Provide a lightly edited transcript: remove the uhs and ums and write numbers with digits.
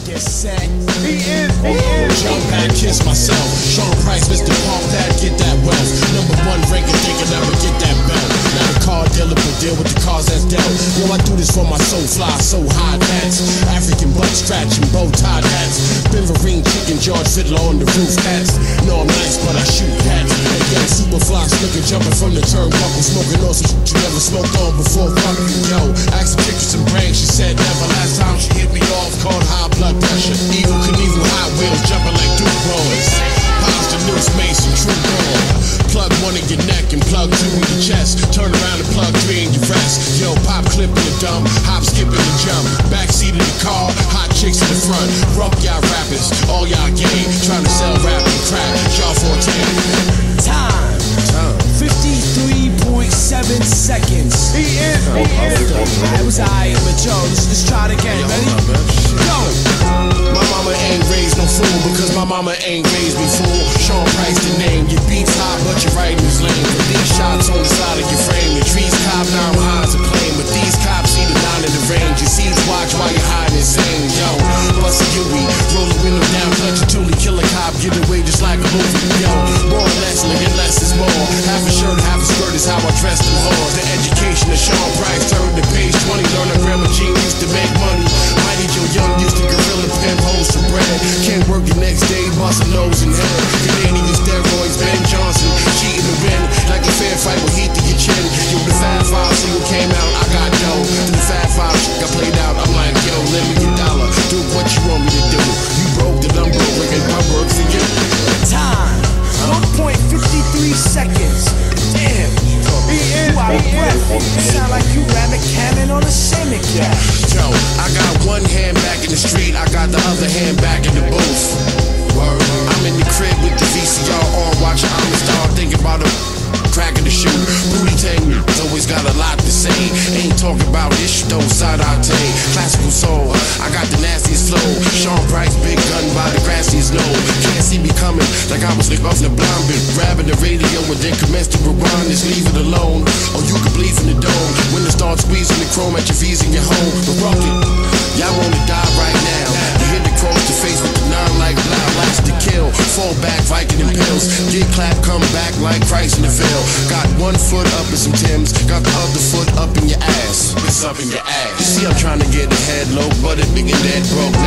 get set. He is. Jump back, kiss myself. Sean Price, Mr. Pump that, get that wealth. Number one ranking, thinking never get that belt. Not a car dealer, but deal with the cars that's dealt. Yo, I do this for my soul fly, so high hats. African butt scratching, bow tie hats. Biverine chicken, George Fiddler on the roof hats. No, I'm nice, but I shoot cats. Hey, young super fly, slicker jumping from the turnbuckle, smoking on some shit you never smoked on before. Fuck you, yo. Asked the chick for some brains, she said never. Last time she hit me off, called high blood pressure. Evil Knievel, high wheels, jumping like Duke Boys. Pops the noose, made some true ball. Plug one in your neck and plug two in your chest. Turn around and plug three in your vest. Yo, pop clip in the dumb, hop skip in the jump. Backseat of the car, hot chicks in the front. Rock y'all rappers, all y'all gay. Trying to sell rap and crack, y'all 410. Time 53.7 seconds. He is. That was alright, but yo, let's try it again. Ready? Go! My mama ain't raised no fool because my mama ain't raised me fool. Sean Price the name, your beats high but your writing is lame. But these shots on the side of your frame, the trees cop, now I'm high as a plane. But these cops see the line in the range, your seeds watch while you're hiding insane. Yo, bust a Huey, roll the window down, clutch a toolie, kill a cop, get away just like a movie. Yo, more or less, living less is more. Half a shirt, half a skirt is how I dress them whores. The education of Sean Price, turn to page 20, learn a Grandma Jean used to make money. Mighty Joe Young used to gorilla pimp hoes for bread. Can't work the next day, bustin' nose and head. Canadian steroids, Ben Johnson, cheating to win. Like a fair fight with heat to your chin. Yo, the Fab 5 single came out, I got dough. Then the Fab 5 shit got played out, I'm like, yo, lend me your dollar. Do what you want me to do. You broke the number, and I work for you. Time 1.53 seconds. Damn, you out of breath. You sound like you ran a cannon on a semic. Yo, I got one hand back in the street, I got the other hand back in the booth. Word. I'm in the crib with the VCR on, watching Amistad, thinking about a crack in the shoe. Booty Tang always got a lot to say. Ain't talking about this though, Sadate. Classical soul, I got the nastiest flow. Sean Price, big gun by the grassiest knoll. Can't see me coming like I was off the blind bit. Grabbing the radio and then commence to rewind. Just leave it alone, or you can bleed from the dome. When it starts squeezing the chrome at your V's in your home. But rock it, y'all wanna die right now. You hit the cross the face with the nine like loud lights to kill. Fall back, Viking and pills. Get clapped, come back like Christ in the veil. Got one foot up in some Timbs, got the other foot up in your ass. It's up in your ass. You see, I'm trying to get ahead low, but it big and dead broke.